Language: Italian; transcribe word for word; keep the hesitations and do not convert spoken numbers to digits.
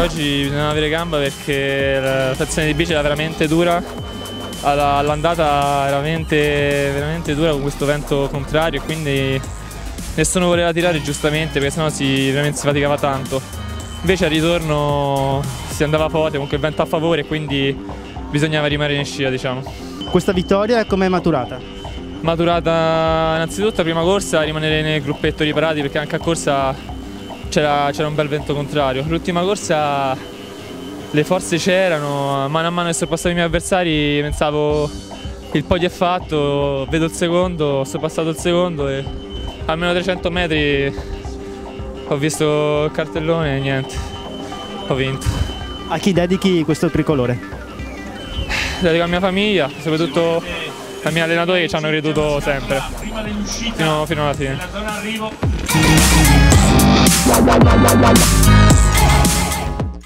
oggi bisogna avere gamba perché la stazione di bici era veramente dura, all'andata era veramente, veramente dura con questo vento contrario e quindi nessuno voleva tirare giustamente perché sennò si, veramente si faticava tanto. Invece al ritorno si andava forte, comunque il vento a favore e quindi bisognava rimanere in scia, diciamo. Questa vittoria com'è maturata? Maturata innanzitutto la prima corsa, rimanere nel gruppetto riparati perché anche a corsa c'era un bel vento contrario. L'ultima corsa le forze c'erano, mano a mano che sorpassavo i miei avversari pensavo il podio è fatto, vedo il secondo, ho sorpassato il secondo e almeno trecento metri ho visto il cartellone e niente, ho vinto. A chi dedichi questo tricolore? Dedico alla mia famiglia, soprattutto ai miei allenatori che ci hanno creduto sempre, fino, fino alla fine.